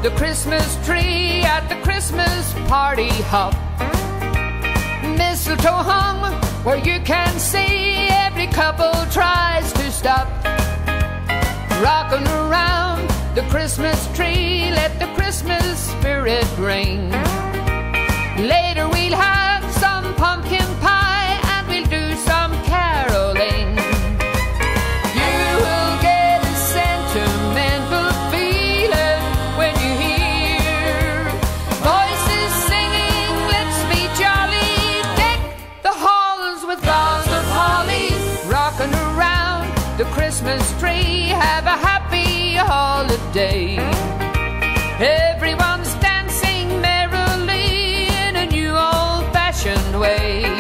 the Christmas tree at the Christmas party hop. Mistletoe hung where you can see every couple tries to stop. Rocking around the Christmas tree, let the Christmas spirit ring. Later we'll have some pumpkin pie and we'll do some caroling. You will get a sentimental feeling when you hear voices singing, let's be jolly. Deck the halls with boughs of holly, rocking around the Christmas tree. Have a happy holiday. Everyone's dancing merrily in a new old-fashioned way.